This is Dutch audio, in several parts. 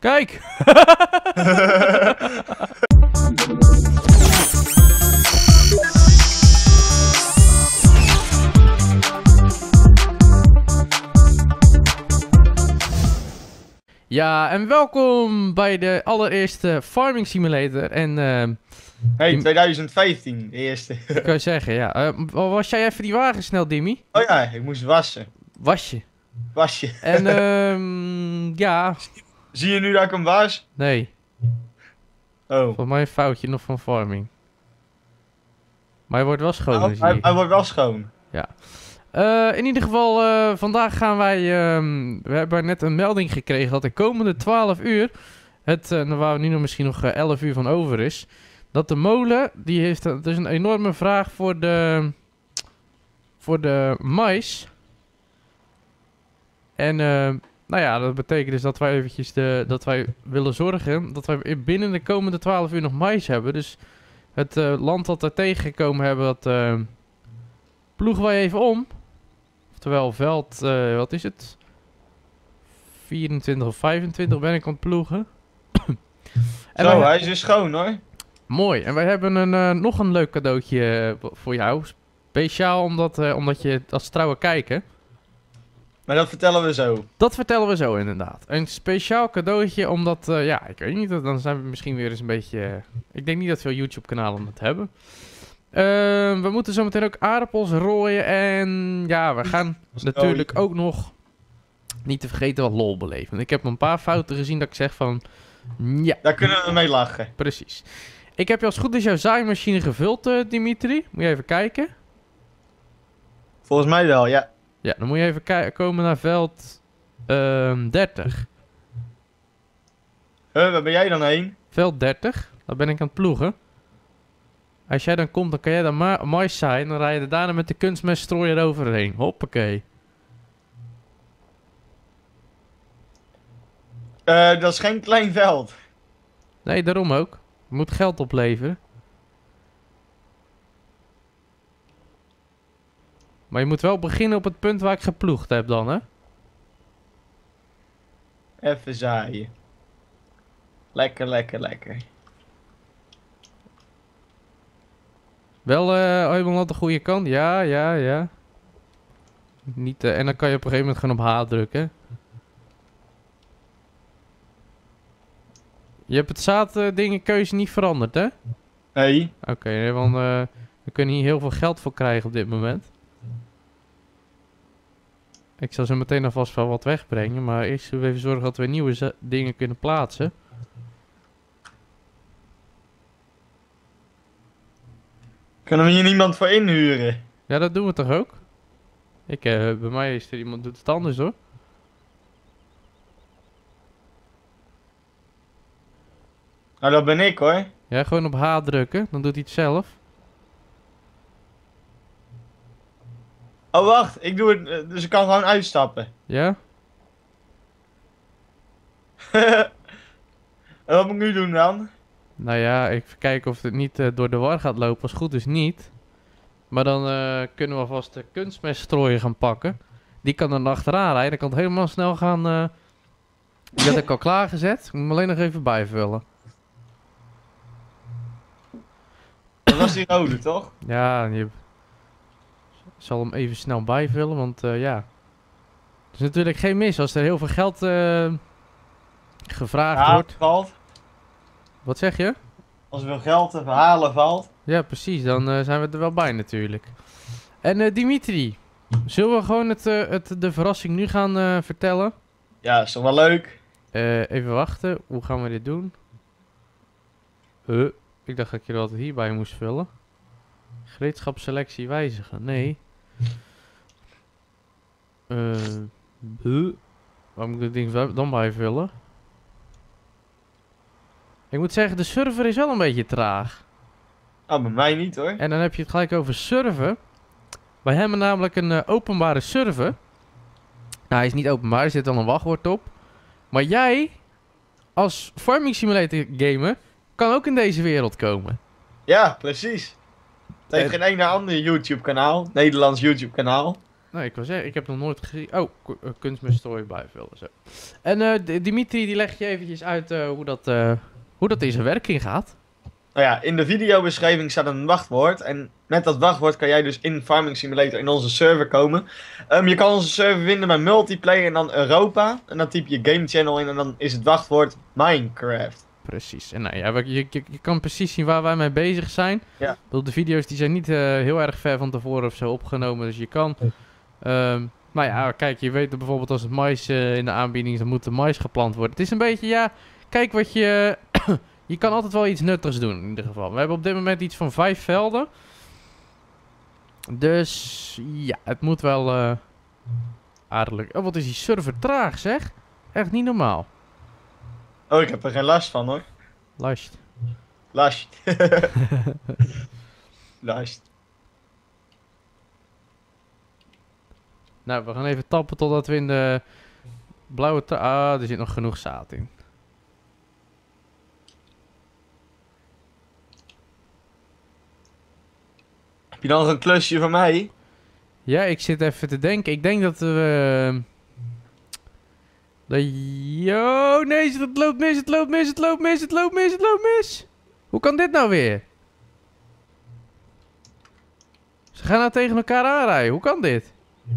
Kijk! Ja, en welkom bij de allereerste Farming Simulator. En Hey, 2015, de eerste. ik kan je zeggen, ja. Was jij even die wagen snel, Dimmy? Oh ja, ik moest wassen. Was je? Je. En ja, Zie je nu dat ik hem was? nee. Oh. Voor mij een foutje nog van Farming. Maar hij wordt wel schoon, Nou, zie je. hij wordt wel schoon. In ieder geval, vandaag gaan wij... we hebben net een melding gekregen dat de komende 12 uur... waar nu nog misschien nog 11 uur van over is... Dat de molen, die heeft... Het is een enorme vraag voor de mais. En nou ja, dat betekent dus dat wij eventjes dat wij willen zorgen... Dat wij binnen de komende 12 uur nog mais hebben. Dus het land dat er tegengekomen hebben, dat... ploegen wij even om. Oftewel veld, wat is het? 24 of 25 ben ik aan het ploegen. En Zo, hij is weer schoon hoor. mooi. En wij hebben nog een leuk cadeautje voor jou. Speciaal omdat je als trouwe kijker. Maar dat vertellen we zo. Dat vertellen we zo inderdaad. Een speciaal cadeautje omdat, ja, ik weet niet, dan zijn we misschien weer eens een beetje... ik denk niet dat veel YouTube kanalen dat hebben. We moeten zometeen ook aardappels rooien en ja, we gaan natuurlijk ook nog niet te vergeten wat lol beleven. Want ik heb een paar fouten gezien dat ik zeg van, ja. Daar kunnen we mee lachen. Precies. Ik heb je als goed is jouw zaaimachine gevuld, Dimitri. Moet je even kijken. Volgens mij wel, ja. Ja, dan moet je even komen naar veld 30. Waar ben jij dan heen? Veld 30, daar ben ik aan het ploegen. Als jij dan komt, dan kan jij dan mais zaaien. En dan rij je er daarna met de kunstmeststrooier overheen. Hoppakee. Dat is geen klein veld. Nee, daarom ook. Het moet geld opleveren. Maar je moet wel beginnen op het punt waar ik geploegd heb dan, hè? Even zaaien. Lekker, lekker, lekker. Wel helemaal aan de goede kant. Ja, ja, ja. Niet, en dan kan je op een gegeven moment gewoon op H drukken. Je hebt het zaaddingenkeuze niet veranderd, hè? Nee. Oké, want we kunnen hier heel veel geld voor krijgen op dit moment. Ik zal zo meteen alvast wel wat wegbrengen, maar eerst zullen we even zorgen dat we nieuwe dingen kunnen plaatsen. Kunnen we hier niemand voor inhuren? Ja, dat doen we toch ook? Bij mij is er iemand doet het anders hoor. Nou, dat ben ik hoor. Ja, gewoon op H drukken, dan doet hij het zelf. Oh, wacht. Ik doe het, dus ik kan gewoon uitstappen. Ja? En wat moet ik nu doen dan? Nou ja, even kijken of het niet door de war gaat lopen. Als het goed is niet. Maar dan kunnen we alvast de kunstmeststrooier gaan pakken. Die kan dan achteraan rijden. Dan kan het helemaal snel gaan. Die had ik al klaargezet. Ik moet hem alleen nog even bijvullen. Dat was die rode, toch? Ja, ik zal hem even snel bijvullen. Want ja. Het is natuurlijk geen mis als er heel veel geld gevraagd wordt. Valt. Wat zeg je? Als er veel geld te verhalen valt. Ja, precies. Dan zijn we er wel bij natuurlijk. En Dimitri, zullen we gewoon de verrassing nu gaan vertellen? Ja, is toch wel leuk? Even wachten. Hoe gaan we dit doen? Ik dacht dat ik er altijd hierbij moest vullen. Gereedschapsselectie wijzigen. Nee. Waar moet ik dit ding dan bij vullen? Ik moet zeggen, de server is wel een beetje traag. Nou, bij mij niet hoor. En dan heb je het gelijk over server. Wij hebben namelijk een openbare server. Nou, hij is niet openbaar, er zit al een wachtwoord op. Maar jij, als Farming Simulator gamer, kan ook in deze wereld komen. Ja, precies. Het heeft geen ene andere YouTube kanaal. Nederlands YouTube kanaal. Nee, ik wil zeggen, ik heb nog nooit gezien... Oh, kunstmeststooi blijven willen zo. En Dimitri, die legt je eventjes uit hoe dat in zijn werking gaat. Nou ja, in de videobeschrijving staat een wachtwoord. En met dat wachtwoord kan jij dus in Farming Simulator in onze server komen. Je kan onze server vinden bij multiplayer en dan Europa. En dan typ je Game Channel in en dan is het wachtwoord Minecraft. Precies. En nou ja, je kan precies zien waar wij mee bezig zijn. Ja. Ik bedoel, de video's die zijn niet heel erg ver van tevoren of zo opgenomen. Dus je kan... maar ja, kijk, je weet bijvoorbeeld als het mais in de aanbieding is, dan moet de mais geplant worden. Het is een beetje, ja, kijk wat je... je kan altijd wel iets nuttigs doen, in ieder geval. We hebben op dit moment iets van 5 velden. Dus, ja, het moet wel aardig. Oh, wat is die server traag, zeg. Echt niet normaal. Oh, ik heb er geen last van hoor. Last. Last. Last. Nou, we gaan even tappen totdat we in de blauwe... Ah, er zit nog genoeg zaad in. Heb je dan nog een klusje voor mij? Ja, ik zit even te denken. Ik denk dat we... Yo, nee, het loopt mis, het loopt mis, het loopt mis, het loopt mis, het loopt mis. Hoe kan dit nou weer? Ze gaan nou tegen elkaar aanrijden. Hoe kan dit?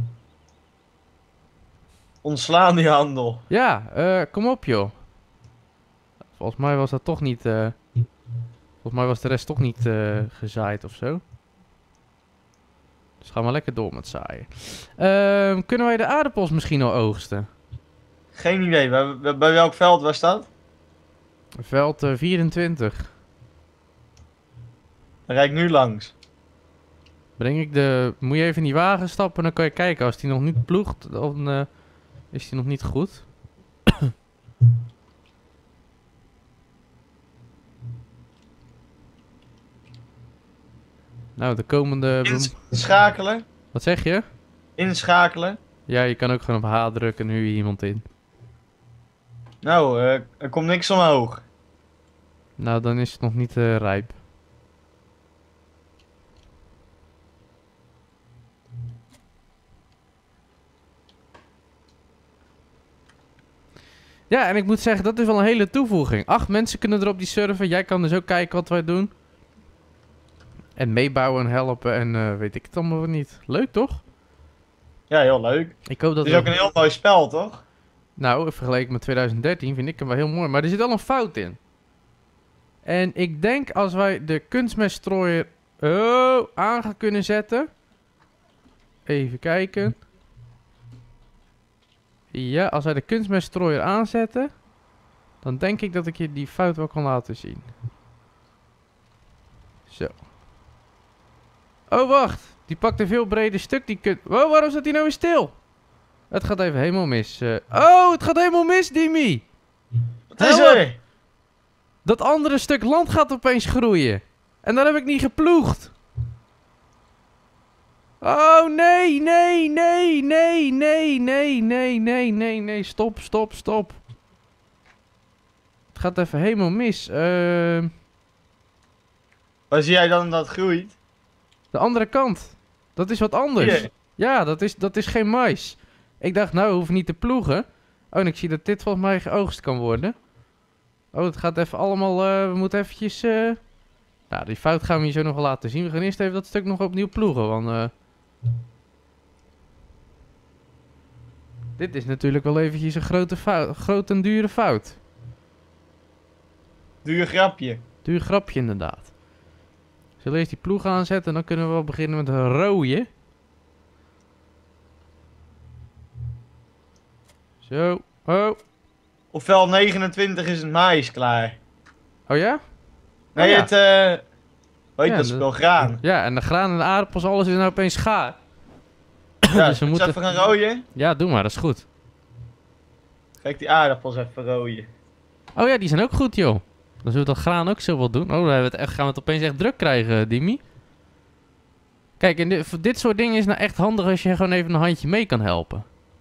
Ontslaan die handel. Ja, kom op joh. Volgens mij was dat toch niet... Volgens mij was de rest toch niet gezaaid of zo. Dus gaan we lekker door met zaaien. Kunnen wij de aardappels misschien al oogsten? Geen idee. Bij welk veld was dat? Veld 24. Dan rijd ik nu langs. Breng ik de... Moet je even in die wagen stappen, dan kan je kijken. Als die nog niet ploegt, dan is die nog niet goed. Nou, de komende... Inschakelen. Wat zeg je? Inschakelen. Ja, je kan ook gewoon op H drukken en nu huur je iemand in. Nou, er komt niks omhoog. Nou, dan is het nog niet rijp. Ja, en ik moet zeggen, dat is wel een hele toevoeging. 8 mensen kunnen er op die server. Jij kan dus ook kijken wat wij doen. En meebouwen en helpen en weet ik het allemaal wel niet. Leuk, toch? Ja, heel leuk. Ik hoop dat Het is ook een heel mooi spel, toch? Nou, vergeleken met 2013 vind ik hem wel heel mooi. Maar er zit al een fout in. En ik denk als wij de kunstmeststrooier aan gaan kunnen zetten. Even kijken. Ja, als wij de kunstmeststrooier aanzetten. Dan denk ik dat ik je die fout wel kan laten zien. Zo. Oh, wacht. Die pakt een veel breder stuk. Die wow, waarom staat die nou weer stil? Het gaat even helemaal mis. Oh, het gaat helemaal mis, Dimi. Wat is er? Dat andere stuk land gaat opeens groeien. En dan heb ik niet geploegd. Oh, nee, nee, nee, nee, nee, nee, nee, nee, nee, nee. Stop, stop, stop. Het gaat even helemaal mis. Waar zie jij dan dat het groeit? De andere kant. Dat is wat anders. Hier. Ja, dat is geen mais. Ik dacht, nou, we hoeven niet te ploegen. Oh, en ik zie dat dit volgens mij geoogst kan worden. Oh, het gaat even allemaal... we moeten eventjes... Nou, die fout gaan we je zo nog wel laten zien. We gaan eerst even dat stuk nog opnieuw ploegen, want... Dit is natuurlijk wel eventjes een grote en dure fout. Doe je grapje. Duur grapje, inderdaad. Zullen we eerst die ploeg aanzetten en dan kunnen we wel beginnen met rooien. Zo. Oh. Op veld 29 is het maïs klaar. Oh ja? Nee, ja. het... Hoe heet Ja, dat spel? Graan. Ja, en de graan en de aardappels, alles is nou opeens gaar. Ja, Dus we moet je moeten... even gaan rooien? Ja, doe maar, dat is goed. Ga ik die aardappels even rooien. Oh ja, die zijn ook goed, joh. Dan zullen we dat graan ook zo wel doen. Oh, dan hebben we het echt, gaan we het opeens echt druk krijgen, Dimi. Kijk, en dit soort dingen is nou echt handig als je gewoon even een handje mee kan helpen.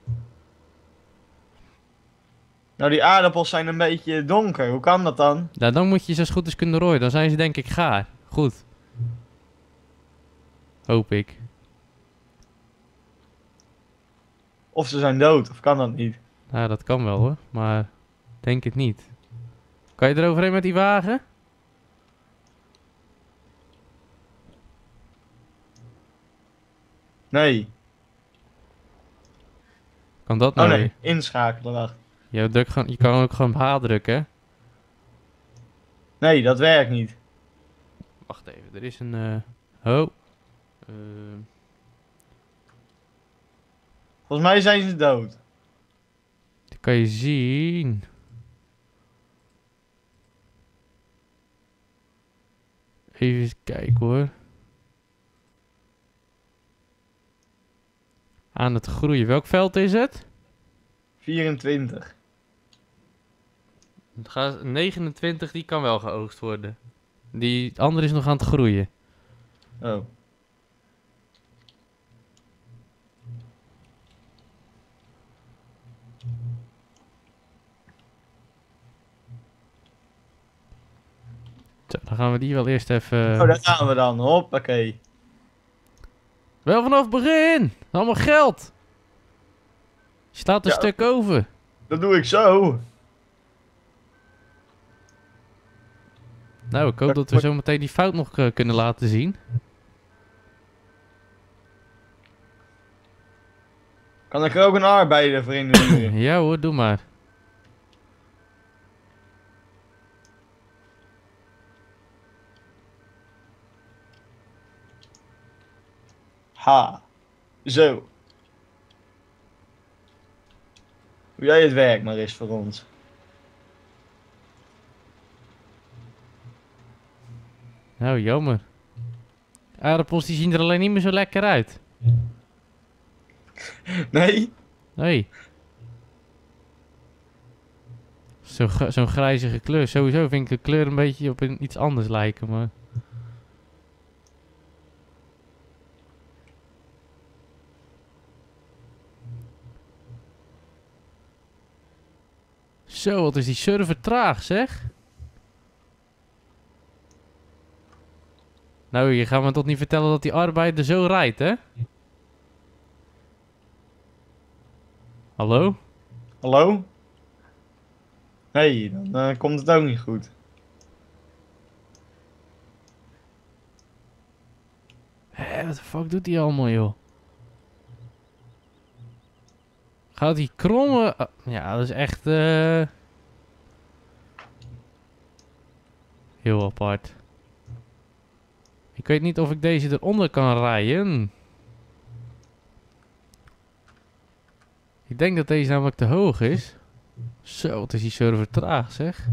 Nou, die aardappels zijn een beetje donker. Hoe kan dat dan? Nou, dan moet je ze zo goed eens kunnen rooien. Dan zijn ze denk ik gaar. Goed. Hoop ik. Of ze zijn dood, of kan dat niet? Nou, dat kan wel hoor, maar denk het niet. Kan je eroverheen met die wagen? Nee. Kan dat Oh nou nee, weer? inschakelen, wacht. Je kan ook gewoon op H drukken, hè? Nee, dat werkt niet. Wacht even, er is een... Oh. Eh, Volgens mij zijn ze dood. die kan je zien. Even kijken hoor. Aan het groeien. Welk veld is het? 24. Het gaat 29, die kan wel geoogst worden. Die andere is nog aan het groeien. Oh. Zo, dan gaan we die wel eerst even... Oh, daar gaan we dan. Hoppakee. Wel vanaf het begin! Allemaal geld! Je staat een Ja. stuk over. Dat doe ik zo. Nou, ik hoop dat we zo meteen die fout nog kunnen laten zien. Kan ik er ook een arbeider voor inhuren? Ja hoor, doe maar. Ha. Zo. Hoe jij het werk maar eens voor ons. Nou, jammer. Aardappels die zien er alleen niet meer zo lekker uit. Nee? Nee. Zo'n grijzige kleur. Sowieso vind ik de kleur een beetje op iets anders lijken, maar... Zo, wat is die server traag, zeg. Nou, je gaat me toch niet vertellen dat die arbeider zo rijdt, hè? Hallo? Hallo? Nee, dan komt het ook niet goed. Hé, wat de fuck doet hij allemaal, joh? Gaat hij krommen? Ja, dat is echt... heel apart. Ik weet niet of ik deze eronder kan rijden. Ik denk dat deze namelijk te hoog is. Zo, wat is die server traag, zeg.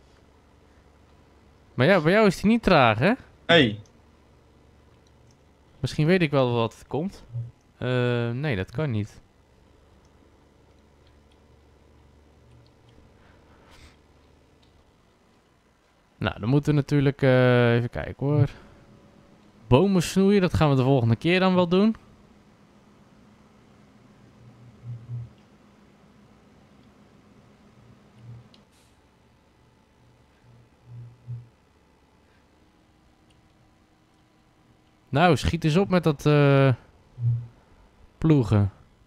Maar ja, bij jou is die niet traag, hè? Nee. Misschien weet ik wel wat het komt. Nee, dat kan niet. Nou, dan moeten we natuurlijk even kijken hoor. Bomen snoeien, dat gaan we de volgende keer dan wel doen. Nou, schiet eens op met dat ploegen.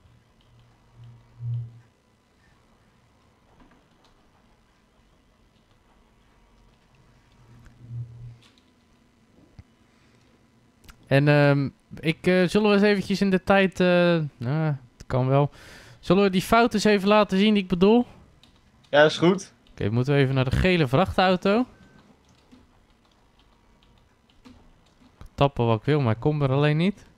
En zullen we eens eventjes in de tijd... nou, het kan wel. Zullen we die fout eens even laten zien die ik bedoel? Ja, is goed. Oké, moeten we even naar de gele vrachtauto. Ik kan tappen wat ik wil, maar ik kom er alleen niet.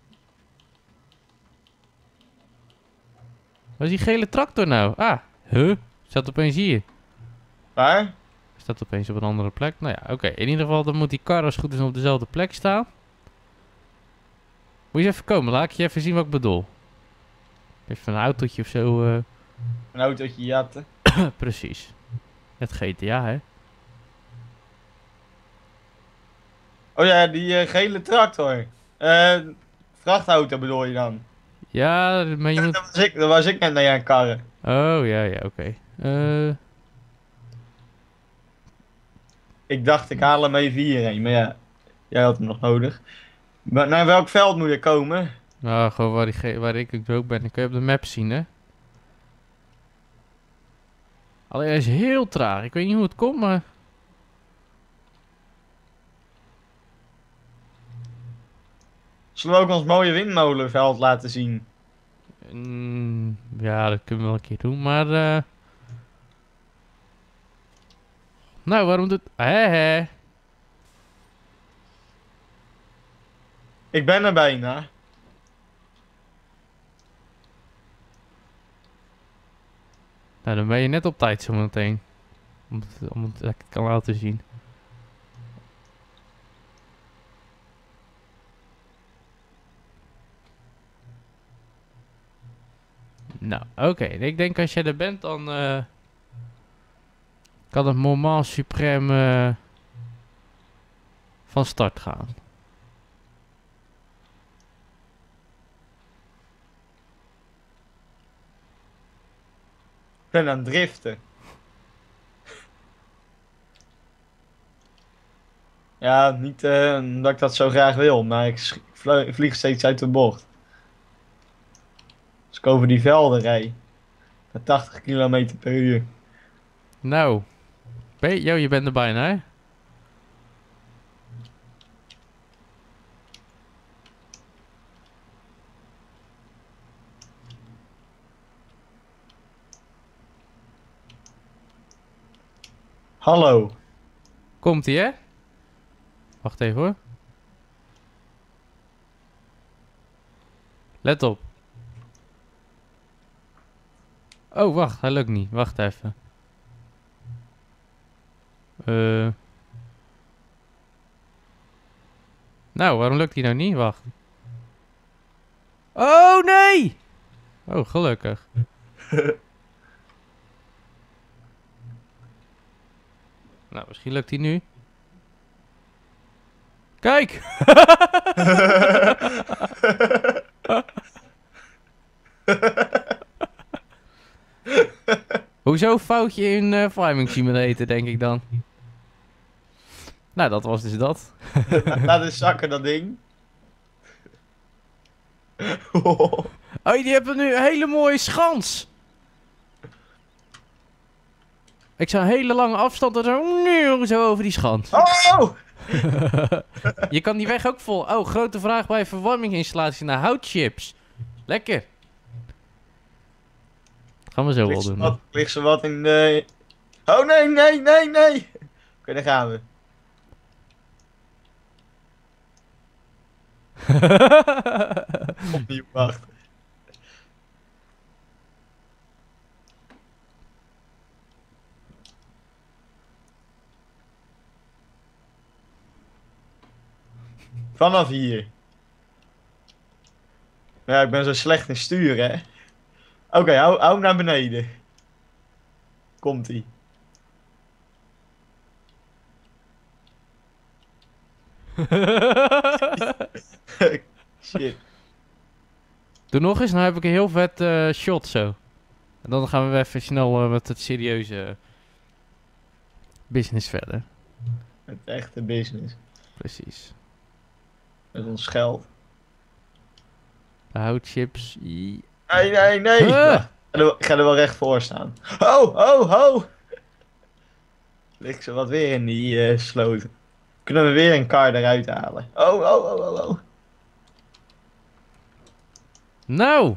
Waar is die gele tractor nou? Ah, staat opeens hier. Waar? Staat opeens op een andere plek. Nou ja, oké. In ieder geval, dan moet die kar als het goed is op dezelfde plek staan. Moet je eens even komen, laat ik je even zien wat ik bedoel. Even een autootje of zo. Een autootje jatten. Precies. Het GTA, hè? Oh ja, die gele tractor. Vrachtauto bedoel je dan? Ja, maar je moet... Dat was ik net naar aan karren. Oh, ja, oké. Ik dacht, ik haal hem even hierheen. Maar ja, jij had hem nog nodig. Maar naar welk veld moet je komen? Nou, gewoon waar ik ook ben. Dan kun je op de map zien, hè? Alleen hij is heel traag. Ik weet niet hoe het komt, maar... Zullen we ook ons mooie windmolenveld laten zien? Ja, dat kunnen we wel een keer doen, maar... Nou, waarom doet... Hè? Ik ben er bijna. Nou, dan ben je net op tijd zometeen. Om het lekker kan laten zien. Nou, oké. Ik denk als jij er bent, dan kan het moment suprême van start gaan. Ik ben aan het driften. Ja, niet omdat ik dat zo graag wil, maar ik vlieg steeds uit de bocht. Als ik over die velden rijd. Met 80 km per uur. Nou. Je bent er bijna, hè? Hallo. Komt-ie, hè? Wacht even, hoor. Let op. Oh, wacht. Hij lukt niet. Wacht even. Nou, waarom lukt hij nou niet? Wacht. Oh, nee! Oh, gelukkig. Nou, misschien lukt hij nu. Kijk! Hoezo foutje in Farming Simulator, denk ik dan? Nou, dat was dus dat. Laat eens zakken, dat ding. Oh, die hebben nu een hele mooie schans. Ik zou een hele lange afstand en zo over die schans. Oh! Je kan die weg ook vol. Oh, grote vraag bij verwarminginstallatie naar houtchips. Lekker. Dat gaan we zo wel doen. Ligt ze wat in de... Oh nee, nee, nee, nee! Oké, daar gaan we. Opnieuw, wacht. Vanaf hier. Ja, ik ben zo slecht in sturen, hè. Oké, hou naar beneden. Komt-ie. Shit. Doe nog eens, dan heb ik een heel vet shot zo. En dan gaan we even snel met het serieuze business verder. Het echte business. Precies. Met ons geld. De houtchips. Nee, nee, nee. Ik ga er wel recht voor staan. Ho, ho, ho. Ligt ze wat weer in die sloot. Kunnen we weer een kar eruit halen. Oh, oh, oh, oh, oh. Nou.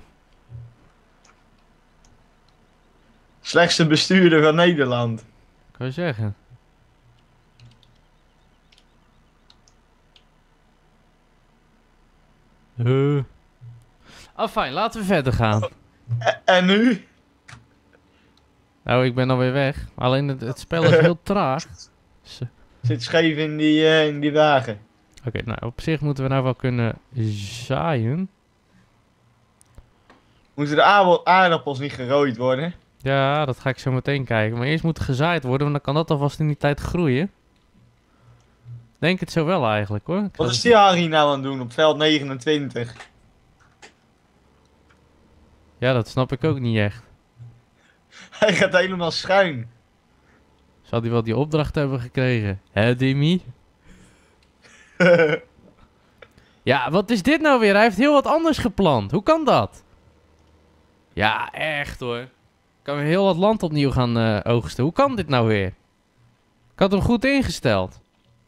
Slechtste bestuurder van Nederland. Ik wou zeggen. Fijn, laten we verder gaan. En nu? Nou, ik ben alweer weg. Alleen het spel is heel traag. Zit scheef in die wagen. Oké, nou op zich moeten we nou wel kunnen zaaien. Moeten de aardappels niet gerooid worden? Ja, dat ga ik zo meteen kijken. Maar eerst moet er gezaaid worden, want dan kan dat alvast in die tijd groeien. Denk het zo wel eigenlijk, hoor. Wat is die Harry nou aan het doen op veld 29? Ja, dat snap ik ook niet echt. Hij gaat helemaal schuin. Zal hij wel die opdracht hebben gekregen? Hè, Dimi? Ja, wat is dit nou weer? Hij heeft heel wat anders gepland. Hoe kan dat? Ja, echt hoor. Kan weer heel wat land opnieuw gaan oogsten. Hoe kan dit nou weer? Ik had hem goed ingesteld.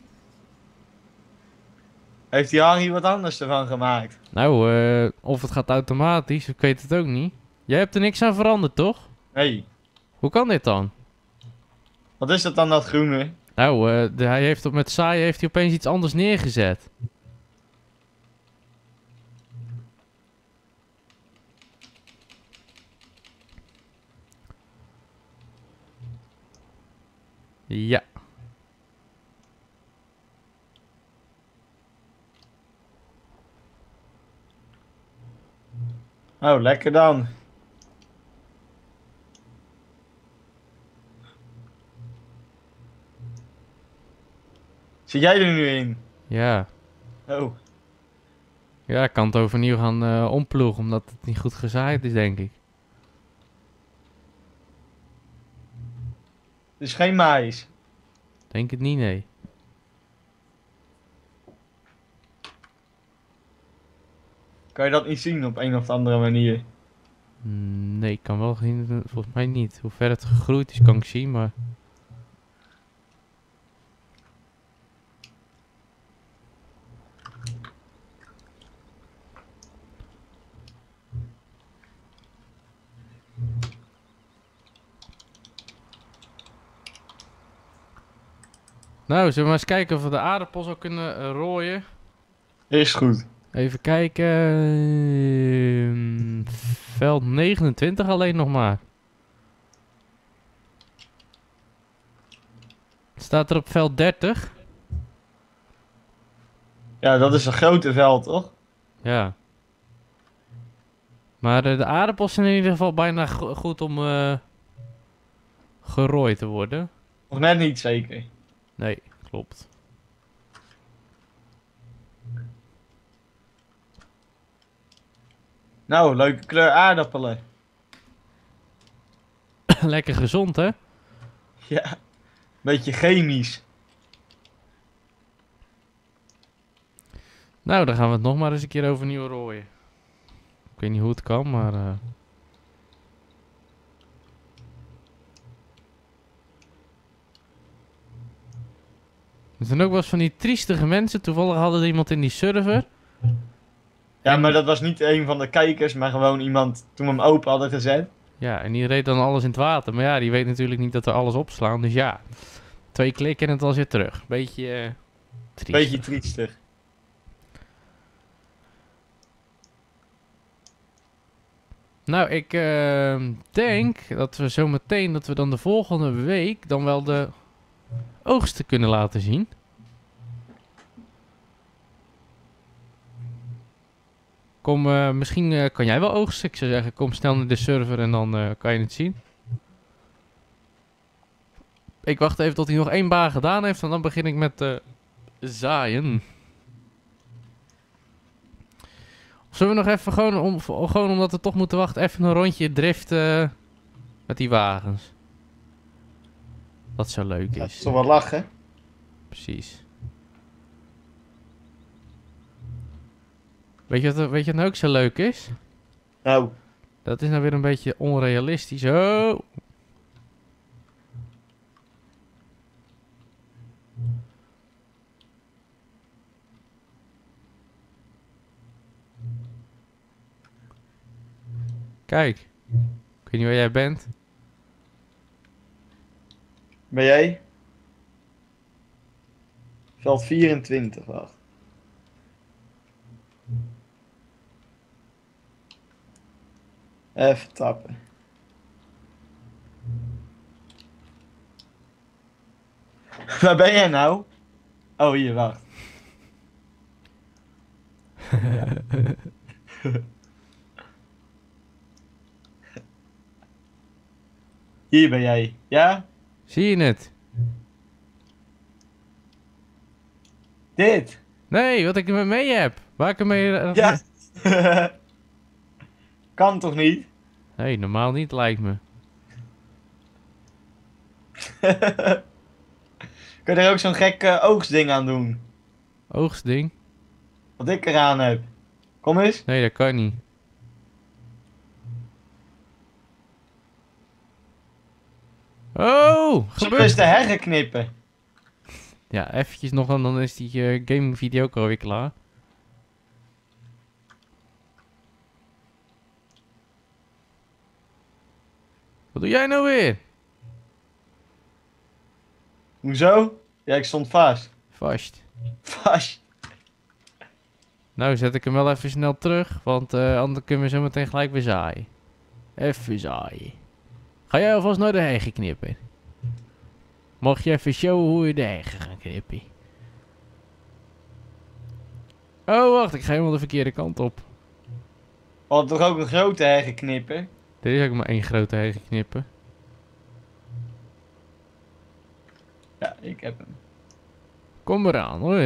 Heeft die Harry wat anders ervan gemaakt? Nou, of het gaat automatisch, ik weet het ook niet. Jij hebt er niks aan veranderd, toch? Nee. Hoe kan dit dan? Wat is dat dan, dat groene? Nou, hij heeft met saaien heeft hij opeens iets anders neergezet. Ja. Oh, lekker dan. Zit jij er nu in? Ja. Oh. Ja, ik kan het overnieuw gaan omploegen, omdat het niet goed gezaaid is, denk ik. Het is geen mais. Denk het niet, nee. Kan je dat niet zien op een of andere manier? Nee, ik kan wel zien, volgens mij niet. Hoe ver het gegroeid is, kan ik zien, maar... Nou, zullen we maar eens kijken of we de aardappels al kunnen rooien? Is goed. Even kijken. Veld 29 alleen nog maar. Staat er op veld 30? Ja, dat is een grote veld, toch? Ja. Maar de aardappels zijn in ieder geval bijna goed om gerooid te worden. Nog net niet zeker. Nee, klopt. Nou, leuke kleur aardappelen. Lekker gezond, hè? Ja, beetje chemisch. Nou, dan gaan we het nog maar eens een keer overnieuw rooien. Ik weet niet hoe het kan, maar... Er zijn ook wel eens van die triestige mensen. Toevallig hadden er iemand in die server. Ja, maar dat was niet een van de kijkers, maar gewoon iemand toen we hem open hadden gezet. Ja, en die reed dan alles in het water. Maar ja, die weet natuurlijk niet dat we alles opslaan. Dus ja, 2 klikken en het was weer terug. Beetje triestig. Beetje triestig. Nou, ik denk dat we zometeen, dat we dan de volgende week dan wel de oogsten kunnen laten zien. Kom, misschien kan jij wel oogsten. Ik zou zeggen, kom snel naar de server en dan kan je het zien. Ik wacht even tot hij nog 1 baan gedaan heeft en dan begin ik met zaaien. Of zullen we nog even gewoon omdat we toch moeten wachten, even een rondje driften met die wagens? Dat zo leuk Dat is. is toch wel lachen. Precies. Weet je wat nou ook zo leuk is? Nou, Dat is nou weer een beetje onrealistisch. Oh! Kijk. Ik weet niet waar jij bent. ben jij? Veld 24, wacht. Even tappen. Waar ben jij nou? Oh, hier, wacht. Hier ben jij, ja? Zie je het? Dit? Nee, wat ik er mee heb. Waar ik ermee... Ja. Kan toch niet? Nee, normaal niet lijkt me. Kun je er ook zo'n gek oogstding aan doen? Oogstding? Wat ik eraan heb. Kom eens. Nee, dat kan niet. Oh, Zullen we gebeurt. eens de heggen knippen? Ja, eventjes nog en dan is die game video ook alweer klaar. Wat doe jij nou weer? Hoezo? Ja, ik stond vast. Vast. Vast. Nou zet ik hem wel even snel terug, want anders kunnen we zo meteen gelijk weer zaaien. Even zaaien. Ga jij alvast naar de heggen knippen? Mag je even showen hoe je de heggen gaat knippen? Oh, wacht, ik ga helemaal de verkeerde kant op. We hadden toch ook een grote heggen knippen? Dit is ook maar één grote heggen knippen. Ja, ik heb hem. Kom eraan hoor.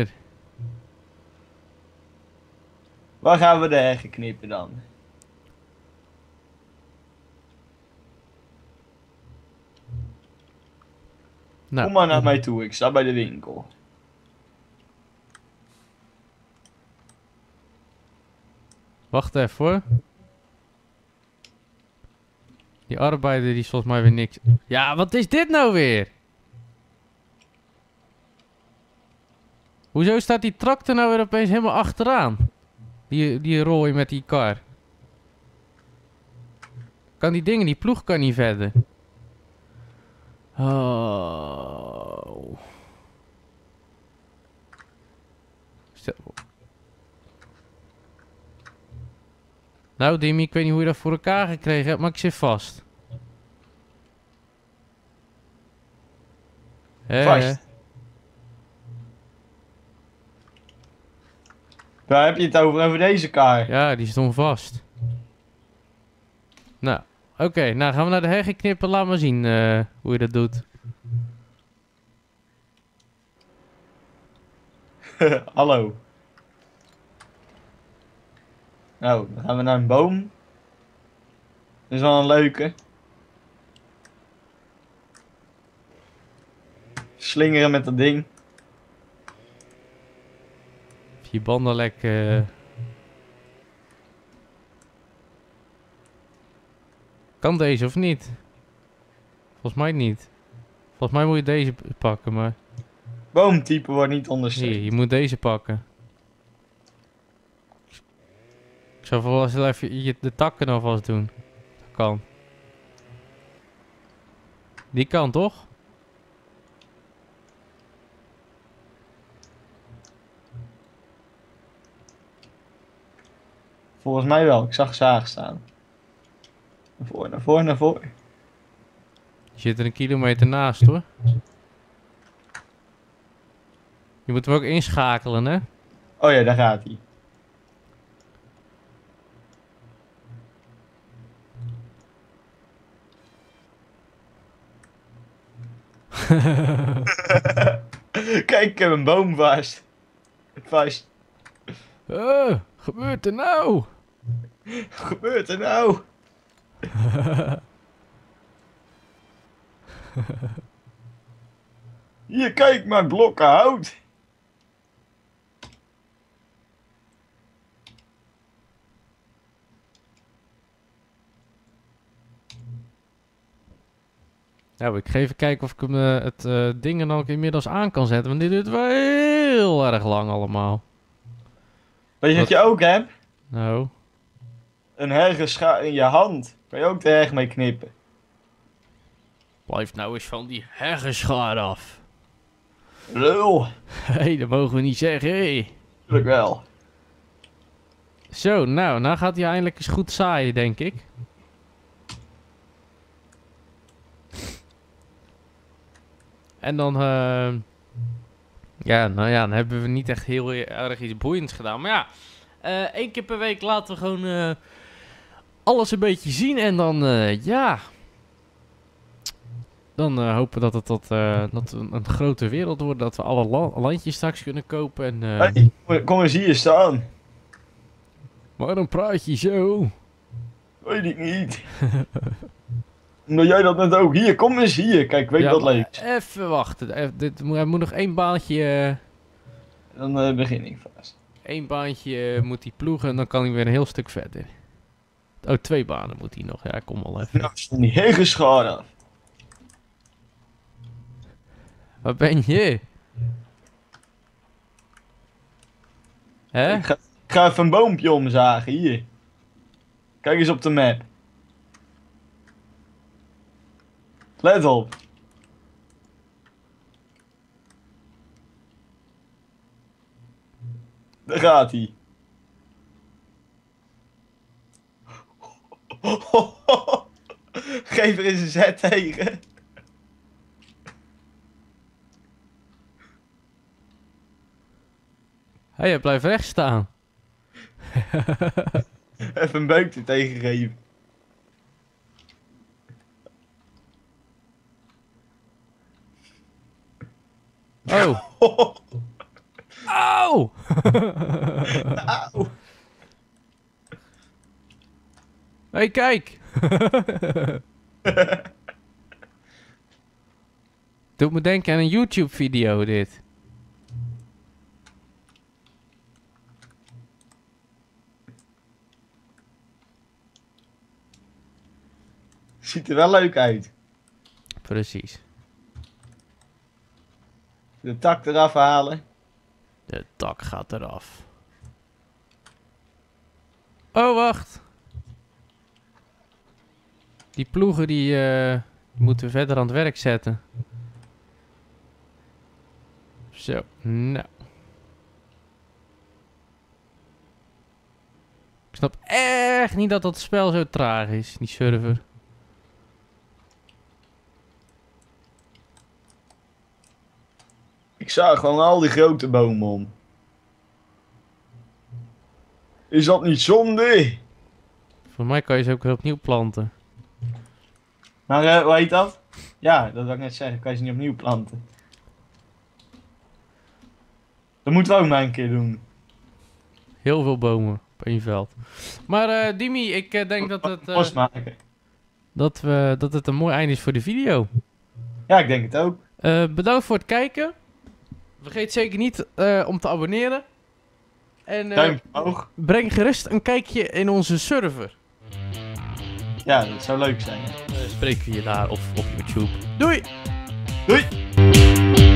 Waar gaan we de heggen knippen dan? Nou, Kom maar naar mij toe, ik sta bij de winkel. wacht even hoor. Die arbeider die is volgens mij weer niks. Ja, wat is dit nou weer? Hoezo staat die tractor nou weer opeens helemaal achteraan? Die rooi met die kar. Kan die dingen, die ploeg kan niet verder. Oh. Nou, Dimmy, ik weet niet hoe je dat voor elkaar gekregen hebt, maar ik zit vast. Vast. Waar heb je het over? Over deze kaart? Ja, die stond vast. Nou, oké, nou gaan we naar de heggen knippen. Laat maar zien hoe je dat doet. Hallo. Nou, dan gaan we naar een boom. Dat is wel een leuke. Slingeren met dat ding. Je banden lek. Kan deze of niet? Volgens mij niet. Volgens mij moet je deze pakken, maar... Boomtype wordt niet Hier, ondersteund. je moet deze pakken. Ik zou wel even de takken alvast doen. Dat kan. Die kan toch? Volgens mij wel, ik zag zaag staan. Naar voren, naar voren, naar voren. Je zit er een kilometer naast hoor. Je moet hem ook inschakelen hè. Oh ja, daar gaat hij. Kijk, ik heb een boom vast. Vast. Gebeurt er nou? Wat gebeurt er nou? Hier, kijk maar, blokken hout. Nou, ik ga even kijken of ik hem het ding er dan ook inmiddels aan kan zetten. Want dit duurt wel heel erg lang allemaal. Weet je wat je ook hebt? Nou, Een hergenschaar in je hand. Kan je ook de heg mee knippen. blijf nou eens van die heggenschaar af. Lul. Hé, dat mogen we niet zeggen, hé. Natuurlijk wel. Zo, nou gaat hij eindelijk eens goed zaaien, denk ik. En dan, ja, nou ja, dan hebben we niet echt heel erg iets boeiends gedaan. Maar ja, 1 keer per week laten we gewoon alles een beetje zien. En dan, ja, dan hopen dat het dat een grote wereld wordt. Dat we alle landjes straks kunnen kopen. En, Hey, kom eens hier staan. waarom praat je zo? Weet ik niet. Omdat jij dat net ook. Hier, kom eens hier. Kijk, weet je wat maar leuk? even wachten. Er moet nog 1 baantje... Dan begin ik vast. 1 baantje moet hij ploegen en dan kan hij weer een heel stuk verder. Oh, 2 banen moet hij nog. Ja, kom al even. Nou, is van die hergenschaar af. Waar ben je? Hè? Ik ga even een boompje omzagen, hier. Kijk eens op de map. Let op. Daar gaat hij. Geef er eens een zet tegen. Hé, je blijft recht staan. Even een beukje tegengeven. Oh. Auw! Auw. Hé, kijk! Doet me denken aan een YouTube-video, dit. Ziet er wel leuk uit. Precies. De tak eraf halen. De tak gaat eraf. Oh, wacht. Die ploegen die moeten we verder aan het werk zetten. Zo, nou. Ik snap echt niet dat dat spel zo traag is, die server. Ik zag gewoon al die grote bomen om. Is dat niet zonde? Voor mij kan je ze ook weer opnieuw planten. Maar hoe heet dat? Ja, dat wil ik net zeggen. Kan je ze niet opnieuw planten. Dat moeten we ook maar een keer doen. Heel veel bomen op één veld. Maar Dimi, ik denk dat het, Losmaken. dat het een mooi einde is voor de video. Ja, ik denk het ook. Bedankt voor het kijken. Vergeet zeker niet om te abonneren. En Duimpje omhoog. breng gerust een kijkje in onze server. Ja, dat zou leuk zijn. Spreken we je daar of op YouTube. Doei! Doei!